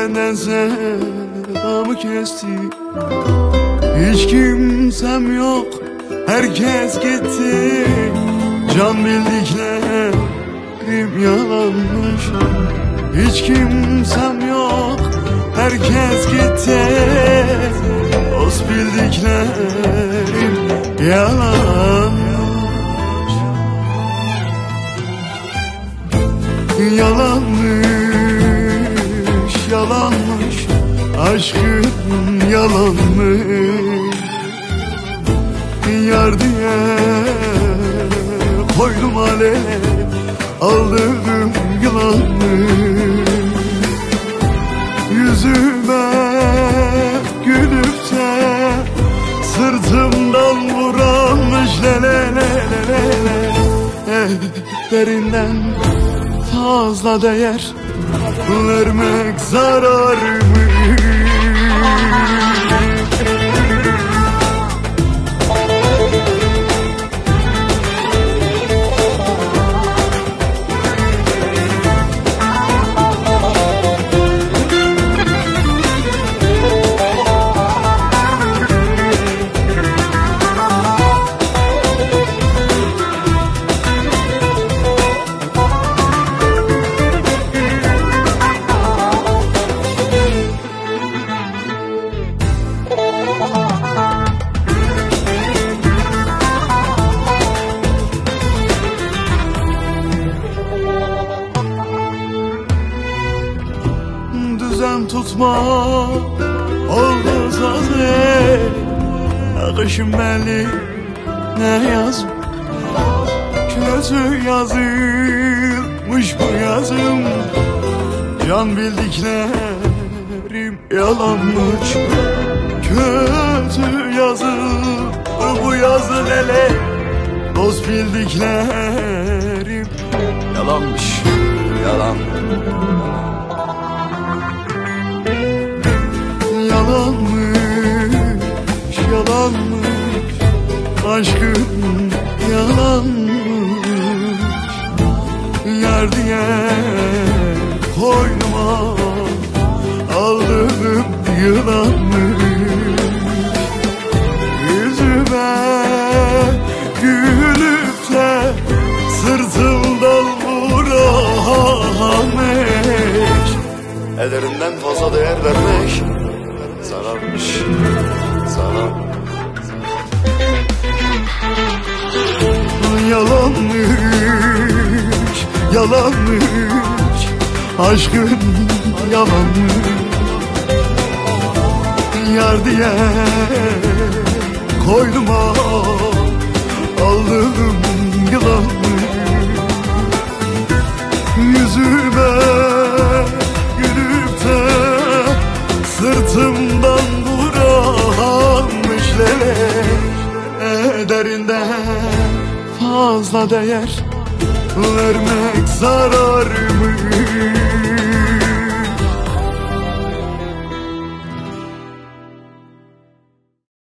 benden sevdamı kesti. Hiç kimsem yok, herkes gitti. Can bildiklerim yalanmış. Hiç kimsem yok, herkes gitti. Dost bildiklerim yalanmış. Yalanmış, yalanmış, aşkım yalanmış. Yar diye koydum alev, aldırdım yılanmış. Yüzüme gülüp de sırtımdan vuranmış. Lelelelelele, derinden fazla değer vermek zararmış. Düzen tutma oldu zaten. Akışım belli, ne yazım? Kötü yazılmış bu yazım. Can bildiklerim yalanmış. Kötü yazı bu yazı lele. Dost bildiklerim yalanmış, yalan. Yalanmış, yalanmış, aşkım yalanmış. Yar diye koynuma aldırdım yılanmış. Yüzüme gülüp de sırtımdan vuranmış. Ellerinden fazla değer vermek zararmış, zarar. Yalanmış, yalanmış, aşkım yalanmış. Yar diye koydum aldım yılanmış. Yüzüme gülüp de sırtımdan vuranmış. Lele, derinden fazla değer vermek zararı.